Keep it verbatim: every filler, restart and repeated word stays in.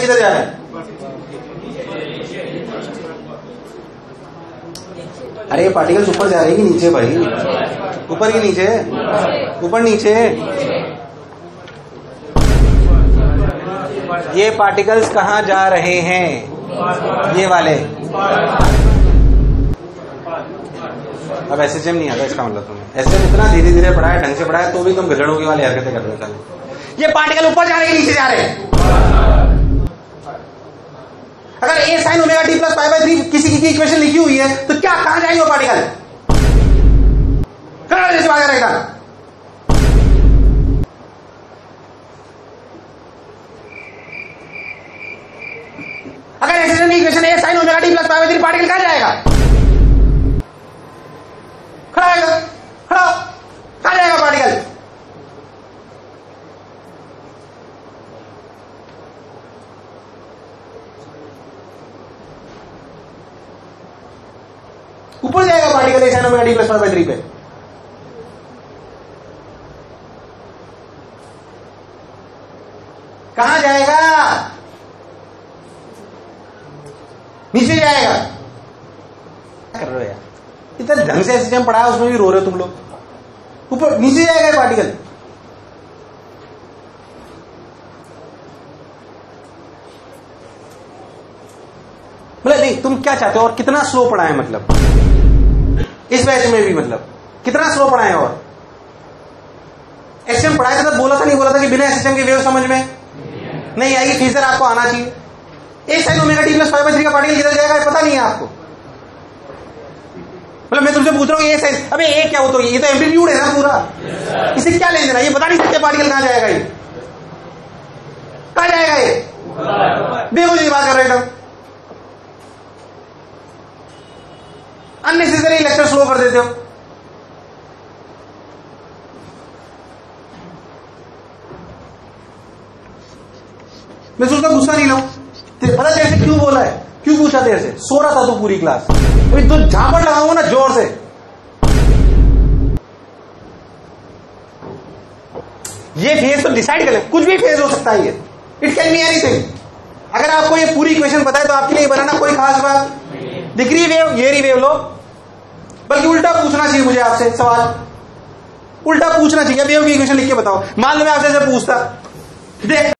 किधर जा रहे हैं? अरे ये पार्टिकल्स ऊपर जा रहे हैं कि नीचे भाई? ऊपर कि नीचे? ऊपर नीचे। ये पार्टिकल्स कहाँ जा रहे हैं? ये वाले। अब एस एच एम नहीं आता इसका मतलब तुम्हें। एस एच एम इतना धीरे धीरे पढ़ाया, ढंग से पढ़ाया, तो भी तुम गधड़ों की वाली हरकतें कर रहे हो। ये पार्टिकल ऊपर जा रहे हैं नीचे जा रहे हैं? अगर A sine omega T plus pi by three किसी की इक्वेशन लिखी हुई है तो क्या कहां जाएंगे वो पार्टिकल? कहां जैसे बात रहेगा? अगर एस एच एम की equation A sine omega T plus pi by three, particle कहां जाएगा? खड़ा होगा, खड़ा हो, कहां जाएगा पार्टिकल? ऊपर जाएगा particle A sine omega T plus pi by three पे। कहां जाएगा? नीचे जाएगा। क्या कर रहे हो यार? इतना ढंग से एस एच एम पढ़ाया, उसमें भी रो रहे हो तुम लोग। ऊपर नीचे जाएगा पार्टिकल। मतलब नहीं, तुम क्या चाहते हो और कितना स्लो पढ़ाए? मतलब इस बैच में भी मतलब कितना स्लो पढ़ाए? और एस एच एम पढ़ाए थे तो बोला था नहीं बोला था कि बिना एस एच एम के वेव समझ में नहीं आएगी? फेजर आपको आना चाहिए। A sine omega T plus pi by three का पार्टिकल किधर जाएगा पता नहीं है आपको? मतलब मैं तुमसे पूछ रहा हूँ ये साइन, अबे ये क्या हो? तो ये तो एम्पलीट्यूड है ना पूरा, इसे क्या लेने देना? ये बता नहीं सकते पार्टिकल कहां जाएगा। ये कहां जाएगा? ये देखो जी बात कर रहे थे, अननेसेसरी लेक्चर स्लो कर देते हो। मैं सोचता गुस्सा नहीं लाऊं, पता तेरे से क्यों बोला है? क्यों पूछा तेरे से? सो रहा था तू पूरी क्लास। अभी तो झापड़ लगाऊंगा ना जोर से। ये फेज तो डिसाइड कर ले, कुछ भी फेज हो सकता है ये, इट कैन बी एनीथिंग। अगर आपको ये पूरी इक्वेशन पता है तो आपके लिए बनाना कोई खास बात दिख रही वेव, ये रही वेव लो, बल्कि उल्टा पूछना चाहिए मुझे आपसे सवाल, उल्टा पूछना चाहिए। वेव की इक्वेशन लिख के बताओ। मान लो मैं आपसे पूछता, देख